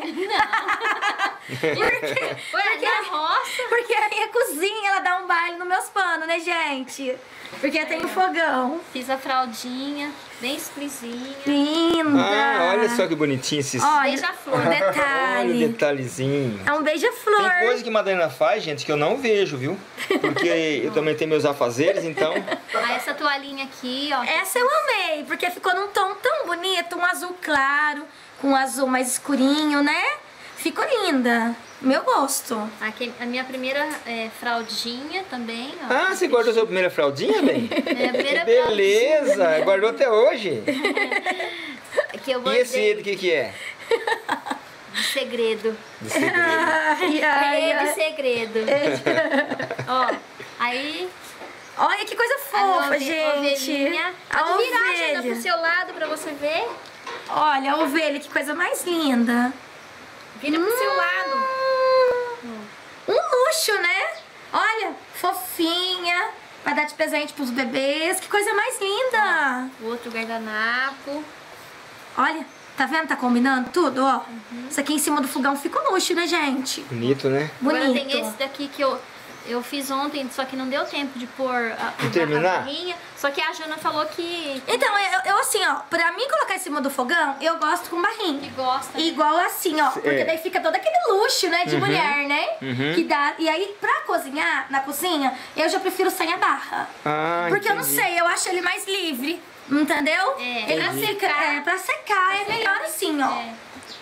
porque, Ué, na roça. porque a minha cozinha, ela dá um baile nos meus panos, né, gente? Porque tem um fogão. Fiz a fraldinha, bem simplesinha. Linda. Ah, olha só que bonitinho esses. Olha, Beija-flor. o Olha o detalhe. detalhezinho. É um beija-flor. Tem coisa que Madalena faz, gente, que eu não vejo, viu? Porque eu também tenho meus afazeres, então... Ah, essa toalhinha aqui, ó. Essa eu amei, porque ficou num tom tão bonito, um azul claro, com um azul mais escurinho, né? Ficou linda. Meu gosto. Aqui, a minha primeira é, fraldinha também, ó. Ah, você guardou sua primeira fraldinha, bem? Minha primeira Beleza, guardou até hoje. fraldinha que eu E botei esse aí, do que que é? de segredo. De segredo. Ai, ai, É de ai. segredo. Ó, aí Olha que coisa a fofa, ove- gente. ovelhinha. A Pode virar, Jana, pro ovelha. seu lado pra você ver. Olha, a ovelha, que coisa mais linda. Vira pro seu lado. Um luxo, né? Olha, fofinha. Vai dar de presente pros bebês. Que coisa mais linda. O outro guardanapo. Olha, tá vendo? Tá combinando tudo, ó. Isso aqui em cima do fogão fica um luxo, né, gente? Bonito, né? Bonito. Agora tem esse daqui que eu, eu fiz ontem, só que não deu tempo de pôr a, De a terminar? barrinha. Só que a Jana falou que, Então, eu, eu assim, ó, pra mim colocar em cima do fogão, eu gosto com que barrinha. gosta. Igual assim, ó, porque É. daí fica todo aquele luxo, né, de mulher, né? Uhum. Que dá. E aí, pra cozinhar na cozinha, eu já prefiro sem a barra. Ah, Porque eu não entendi. sei, eu acho ele mais livre. Entendeu? É, ele pra fica. secar. É, pra secar é melhor assim, ó. É.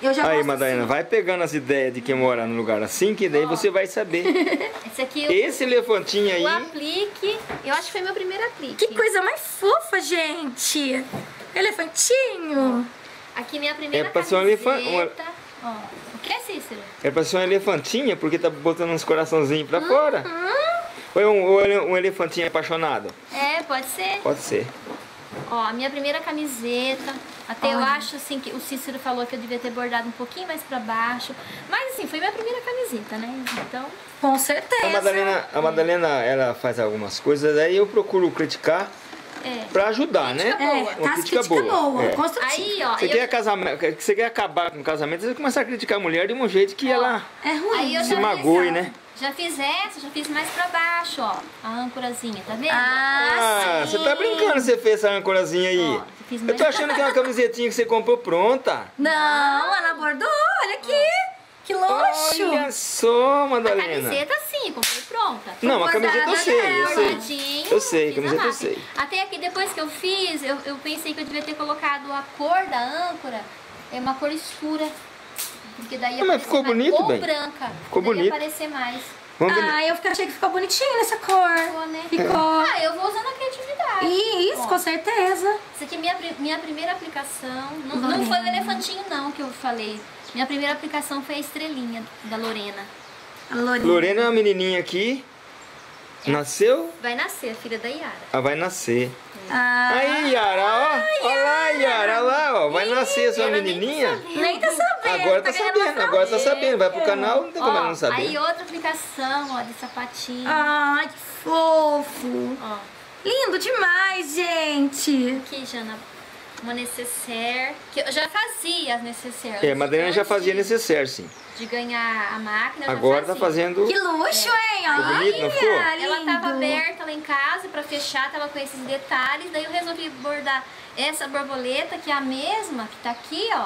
Eu já Aí, gosto Madalena, assim. vai pegando as ideias de quem mora num lugar assim, que daí você vai saber. Esse aqui, eu- Esse elefantinho o aí, aplique, eu acho que foi meu primeiro aplique. Que coisa mais fofa, gente. Elefantinho. Aqui minha primeira É pra ser um camiseta. elefante- Ó, o que é, Cícero? é pra ser uma elefantinha, porque tá botando uns coraçãozinhos pra fora. Hum? Ou é um, ou é um elefantinho apaixonado? É, pode ser. Pode ser. Ó, a minha primeira camiseta. Até eu Olha. acho assim que o Cícero falou que eu devia ter bordado um pouquinho mais pra baixo. Mas assim, foi minha primeira camiseta, né? Então, Com certeza. A Madalena, a Madalena, ela faz algumas coisas, aí eu procuro criticar é. pra ajudar, né? É, Uma tá, crítica crítica boa, boa. É. construtiva. Aí, ó, Você eu, quer, casamento, você quer acabar com o casamento, você começa a criticar a mulher de um jeito que ela É ruim. aí eu se já magoe, fiz, né? Já fiz essa, já fiz mais pra baixo, ó. A âncorazinha, tá vendo? Ah, Ah, sim. você tá brincando, você fez essa âncorazinha aí. Ó, eu fiz Eu mais tô achando que é uma camisetinha que você comprou pronta. Não, ela bordou. Olha aqui. Que luxo. Olha só, A Madalena. camiseta sim, comprei pronta. Não, a camiseta eu sei, eu sei. Bordadinho, Eu sei, fiz camiseta na eu máquina. sei. Até aqui, depois que eu fiz, eu, eu pensei que eu devia ter colocado a cor da âncora, é uma cor escura. Porque daí ia Ah, mas aparecer ficou mais. bonito, Ou bem. branca. Ficou daí bonito. ia aparecer mais. Vamos ver. Ah, eu achei que ficou bonitinho nessa cor. Ficou, né? Ficou. Ah, eu vou usando a criatividade. Isso, Ó. com certeza. Essa aqui é minha, pri- minha primeira aplicação. Não, não Lorena. foi o elefantinho, não, que eu falei. Minha primeira aplicação foi a estrelinha da Lorena. A Lorena. Lorena é uma menininha aqui. Nasceu? Vai nascer, a filha da Yara. Ela vai nascer. Ah, Aí, Yara, ó. Olha lá, Yara, olha lá, ó. Vai nascer sua ela nem menininha. nem tá sabendo. Agora tá querendo sabendo, mostrar agora o tá quê? sabendo. Vai pro canal, não tem como ela não Ó, saber. aí outra aplicação, ó, de sapatinho. Ai, que fofo. Ó, Lindo demais, gente. aqui, Jana, uma necessaire. Que eu já fazia as necessaires. É, a Madalena já Antes fazia de- necessaire, sim. De ganhar a máquina, eu Agora já tá fazia. fazendo... Que luxo, hein? Ficou bonito, não ficou? Olha, Ela tava lindo. aberta lá em casa pra fechar, tava com esses detalhes. Daí eu resolvi bordar essa borboleta, que é a mesma, que tá aqui, ó.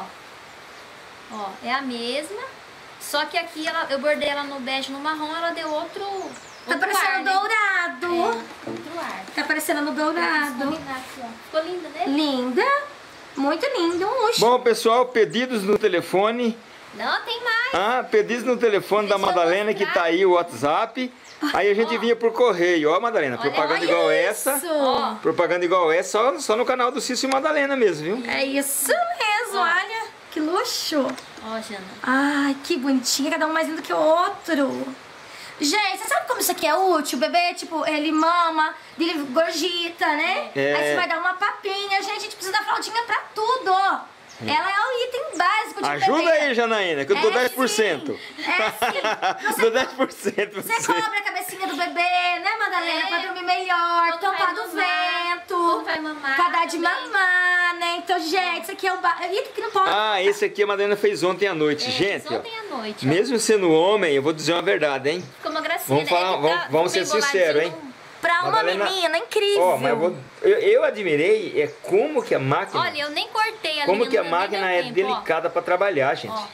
Ó, é a mesma. Só que aqui ela, eu bordei ela no bege, no marrom, ela deu outro, outro Tá parecendo ar, né? dourado. É, outro ar. Tá parecendo no Vou dourado. combinar aqui, ó. Ficou linda, né? Linda. Muito lindo. Um luxo. Bom, pessoal, pedidos no telefone. Não, tem mais. Ah, pedidos no telefone da Deixa eu Madalena, que mostrar. tá aí o WhatsApp. Aí a gente Ó. vinha por correio. Ó, Madalena, Olha, propaganda olha igual isso. essa. Ó. Propaganda igual essa, só, só no canal do Cício e Madalena mesmo, viu? É isso mesmo, Ó. olha. Que luxo. Ó, Jana. Ai, que bonitinha. Cada um mais lindo que o outro. Gente, você sabe como isso aqui é útil? O bebê, tipo, ele mama, ele gorjita, né? É. Aí você vai dar uma papinha. Gente, a gente precisa da fraldinha pra tudo, ó. Ela é o item básico de Ajuda bebê. aí, Janaína, que eu dou É dez por cento. sim. É sim. Você Dou dez por cento pra Você você. cobra a cabecinha do bebê, né, Madalena? É. Pra dormir melhor, Quando tampar vai do mamar, vento. quando vai mamar Pra dar de também. mamar, né? Então, gente, isso aqui é o ba... item que não pode. Ah, esse aqui a Madalena fez ontem à noite. É, Gente, ó, ontem à noite, ó. mesmo sendo homem, eu vou dizer uma verdade, hein? Ficou uma gracinha. Vamos falar- É que vamos- tá- vamos ficou ser bem sinceros, hein? boladinho. Pra uma Madalena- menina, incrível. Ó, mas eu, vou, eu, eu admirei é como que a máquina, Olha, eu nem cortei a como linha, que a não deu máquina nem é tempo, ó. delicada pra trabalhar, gente. Ó.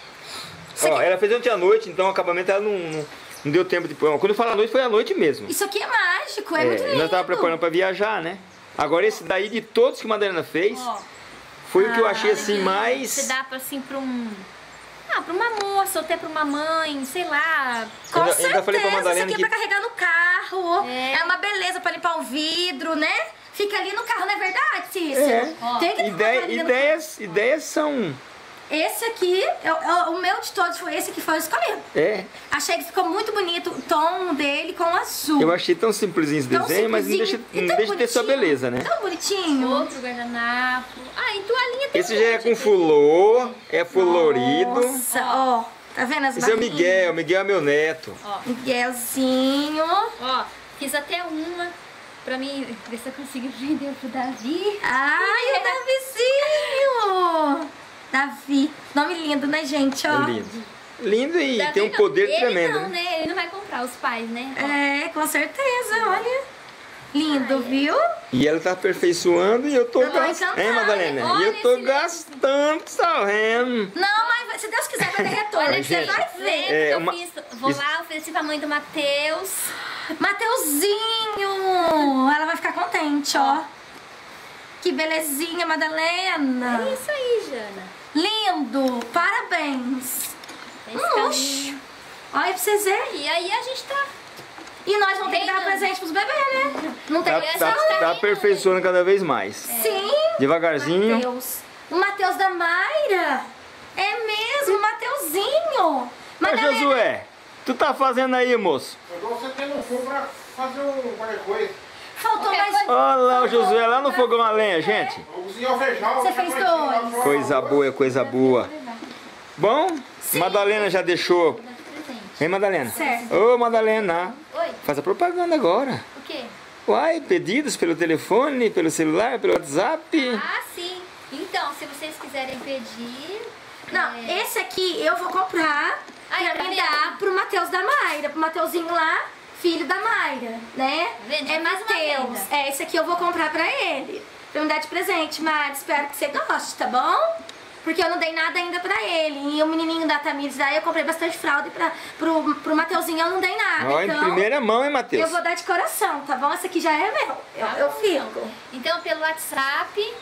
Ó, ela fez ontem à noite, então o acabamento ela não, não, não deu tempo de pôr. Quando eu falo à noite, foi à noite mesmo. Isso aqui é mágico, é, muito lindo. nós tava preparando pra viajar, né? Agora esse daí de todos que a Madalena fez, Ó. foi o que eu achei Ah, assim Você mais... dá pra, assim, pra um... Ah, pra uma moça, ou até pra uma mãe, sei lá. Com Eu ainda- certeza, ainda falei pra Madalena isso aqui é que- pra carregar no carro. É. É. uma beleza pra limpar o vidro, né? Fica ali no carro, não é verdade, Cícero? É. Ó. Tem que Ideia, colocar ali no ideias, ideias são... Esse aqui, eu- eu- o meu de todos foi esse que foi o escolhido. É, Achei que ficou muito bonito o tom dele com azul. eu achei tão simplesinho esse Tão desenho, mas não deixa, simplesinho e não tão deixa de ter sua bonitinho. beleza, né? Tão bonitinho. Outro guardanapo. Ah, em toalhinha tem Esse um já é monte com aqui. fulô, é florido. Nossa, ó. Tá vendo as Esse é o barrinhas? Miguel, o Miguel é meu neto. Ó, Miguelzinho. ó, fiz até uma pra mim ver se eu consigo vender pro Davi. Ai, o Davizinho. Davi. Nome lindo, né, gente? Ó. É lindo. Lindo e Davi tem um não, poder ele tremendo. Não, né? né? Ele não vai comprar, os pais, né? Ó. É, com certeza, olha. Lindo, viu? E ela tá aperfeiçoando e eu tô Eu tô gastando. encantada. Hein, Madalena? E Olha eu tô esse- gastando, tá vendo? Não, mas se Deus quiser vai ter retorno. Olha, Você gente, vai ver. Lembra É, que eu uma- fiz, vou isso- lá, ofereci pra mãe do Matheus. Mateuzinho! Ela vai ficar contente, ó. Que belezinha, Madalena. É isso aí, Jana. Lindo! lindo! Parabéns! Esse Um luxo! caminho. Olha pra vocês verem. E aí a gente tá... E nós vamos ter que dar presente pros bebês, né? Não tem Tá, que tá, tá aperfeiçoando cada vez mais. Sim! Devagarzinho. Mateus. O Mateus da Mayra. É mesmo, o Mateuzinho. Ô Madalena, Josué, tu tá fazendo aí, moço? Eu dou você tem um fogo pra fazer um qualquer coisa. faltou Qualquer mais... Olha lá o Josué lá no fogão a lenha, gente. Eu cozinhei o feijão. Você já fez foi aqui, lá dois. fora. Coisa boa, coisa boa. Bom, Madalena já deixou. Hein, Madalena? Certo. Ô, Madalena, Oi, faz a propaganda agora. o quê? Uai, pedidos pelo telefone, pelo celular, pelo WhatsApp. Ah, sim. Então, se vocês quiserem pedir... Não, é, esse aqui eu vou comprar Ai, pra tá me vendo? dar pro Mateus da Mayra, pro Mateuzinho lá, filho da Mayra, né? Vende, é já faz uma Mateus. venda. É, esse aqui eu vou comprar pra ele. Pra me dar de presente, Mari. Espero que você goste, tá bom? Porque eu não dei nada ainda pra ele. E o menininho da Tamires, daí eu comprei bastante fralda e pra, pro, pro Mateuzinho eu não dei nada. Ó, em então, primeira mão, hein, Matheus? eu vou dar de coração, tá bom? Esse aqui já é meu. Eu, eu fico. Então, pelo WhatsApp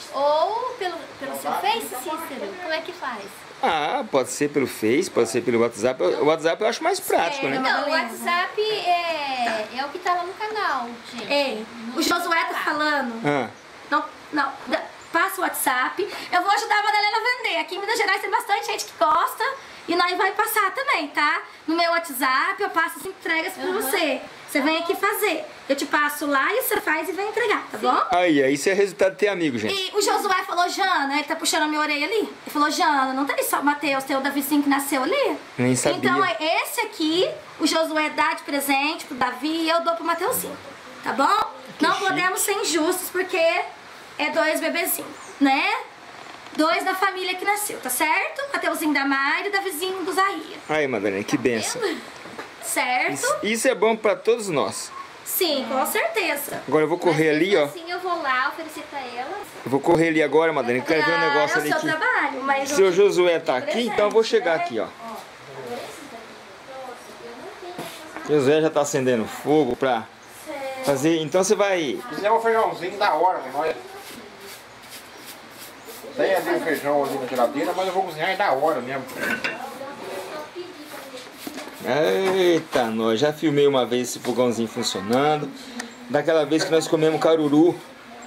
ou pelo, pelo seu Face, Cícero? Como é que faz? Ah, pode ser pelo Face, pode ser pelo WhatsApp. O WhatsApp eu acho mais prático, É, né? não. Não, o Madalena. WhatsApp é, é o que tá lá no canal, gente. Ei, o Josué tá falando. Ah, Não, não. da- Passa o WhatsApp. Eu vou ajudar a Madalena a vender. Aqui em Minas Gerais tem bastante gente que gosta. E nós vai passar também, tá? No meu WhatsApp eu passo as entregas pra Uhum. você. Você vem aqui fazer. Eu te passo lá e você faz e vem entregar, tá bom? aí, aí isso é resultado de ter amigo, gente. E o Josué falou, Jana, ele tá puxando a minha orelha ali. Ele falou, Jana, não tem só o Matheus, tem o Davizinho que nasceu ali? Nem sabia. Então, é esse aqui, o Josué dá de presente pro Davi e eu dou pro Mateuzinho. Tá bom? não chique. podemos ser injustos, porque é dois bebezinhos, né? Dois da família que nasceu, tá certo? Mateuzinho da Mayra e Davizinho do Zahia. Aí, Madalena, que benção. Certo? Isso, isso é bom pra todos nós. Sim, com certeza. Agora eu vou correr Mas ali, mesmo ó. assim eu vou lá oferecer pra elas. Eu vou correr ali agora, Madalena. Eu quero ver um Ah, negócio é o ali seu que... trabalho, mas... Seu eu- Josué tá aqui, então eu vou chegar aqui, ó. Josué já tá acendendo fogo pra fazer. Então você vai. Fizer um feijãozinho da hora, né? Nós- Tem ali um feijão ali na geladeira, mas eu vou cozinhar é da hora mesmo. Eita, nós já filmei uma vez esse fogãozinho funcionando. Daquela vez que nós comemos caruru.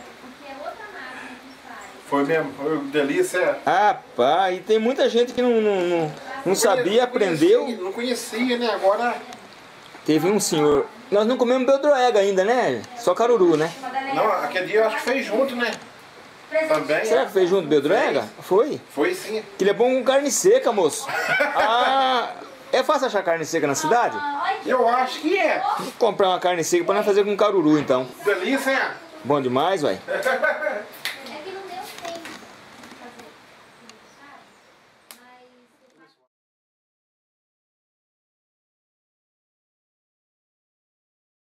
Foi mesmo, foi uma delícia. Ah, pá, e tem muita gente que não, não, não, não sabia, aprendeu. Não conhecia, né? Agora. Teve um senhor. Nós não comemos beldroega ainda, né? Só caruru, né? Não, aquele dia eu acho que fez junto, né? Também. Será que fez junto beldroega? Foi? Foi sim. Que ele é bom com carne seca, moço. Ah, é fácil achar carne seca na cidade? Eu acho que é. Vou comprar uma carne seca pra nós fazer com caruru, então. Delícia, hein? Bom demais, uai.